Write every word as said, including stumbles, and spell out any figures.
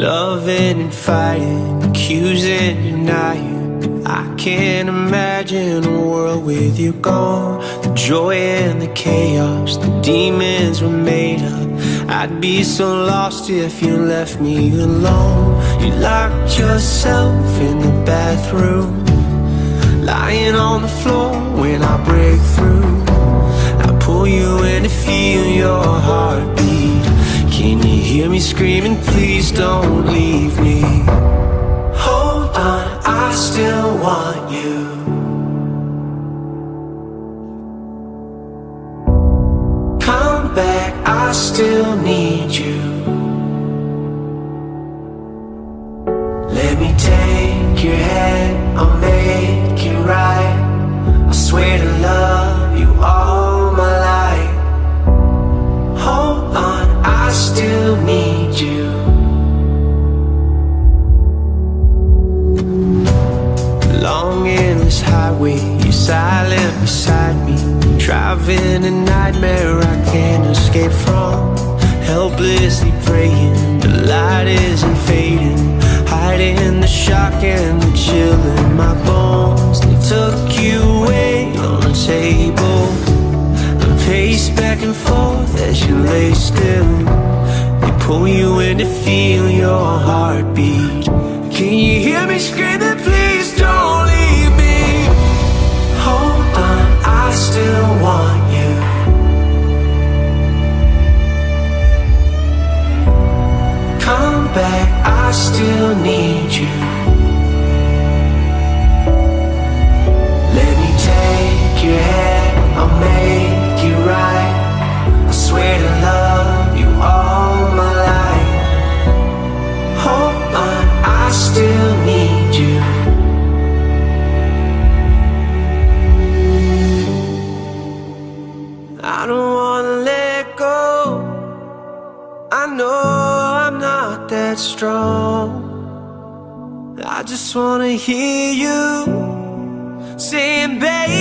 Loving and fighting, accusing, denying. I can't imagine a world with you gone. The joy and the chaos, the demons were made up. I'd be so lost if you left me alone. You locked yourself in the bathroom, lying on the floor when I break through. I pull you in to feel your heartbeat. Can you hear me screaming, please don't leave me? Hold on, I still want you. Come back, I still need you. Let me take your hand, I'll make it right. I swear to love you all my life. Hold on, I still need you. Long endless highway, you're silent beside me. Driving a nightmare I can't escape from. Helplessly praying, the light isn't fading. Hiding the shock and the chill in my bones. They took you away on the table. I pace back and forth as you lay still. They pull you in to feel your heartbeat. Can you hear me screaming, please don't leave me? Hold on, I still want you. Come back, I still need you. Let me take your hand, I'll make it right. I swear to love you all my life. Hold on, I still need you. I don't wanna let go. I know I'm not that strong. I just wanna hear you saying, baby,